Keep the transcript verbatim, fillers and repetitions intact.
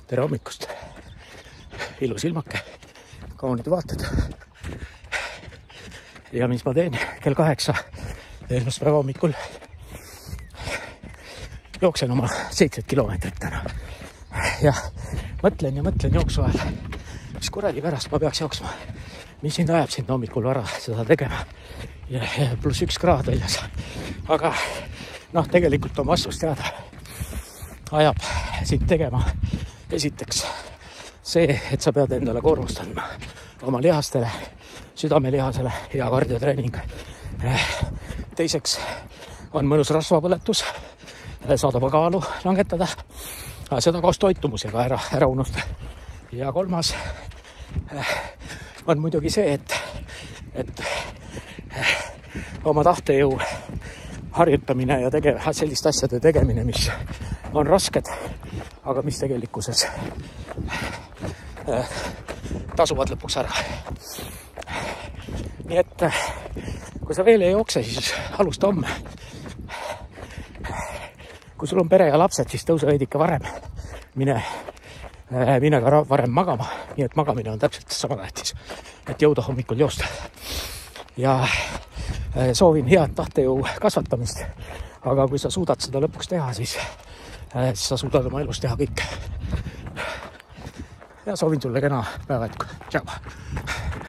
tere hommikust. Ilus ilmake, kaunid vaated. Ja mis ma teen kell kaheksa esmaspäeva hommikul? Jooksen oma seitset kilomeetrit täna. Ja mõtlen ja mõtlen jooksu ajal, mis kuradi pärast ma peaks jooksma. Mis sind ajab sind hommikul vara seda tegema. Ja, ja pluss üks kraad väljas. Aga noh, tegelikult on vastus teada. Ajab sind tegema esiteks see, et sa pead endale koormust andma oma lihastele, südamelihasele ja kardiotrening. Teiseks on mõnus rasvapõletus, saada kaalu langetada, seda koos toitumusega ära, ära unusta. Ja kolmas on muidugi see, et, et oma tahtejõu harjutamine ja tege, selliste asjade tegemine, mis on rasked, aga mis tegelikkuses tasuvad lõpuks ära. Nii et kui sa veel ei jookse, siis alusta homme. Kui sul on pere ja lapsed, siis tõuse veidike varem. Mine, mine ka varem magama, nii et magamine on täpselt sama tähtis, et jõuda hommikul joosta. Ja soovin head tahtejõu kasvatamist, aga kui sa suudad seda lõpuks teha, siis, siis sa suudad oma elus teha kõik. Ja soovin sulle kena päeva jätku. Tšau!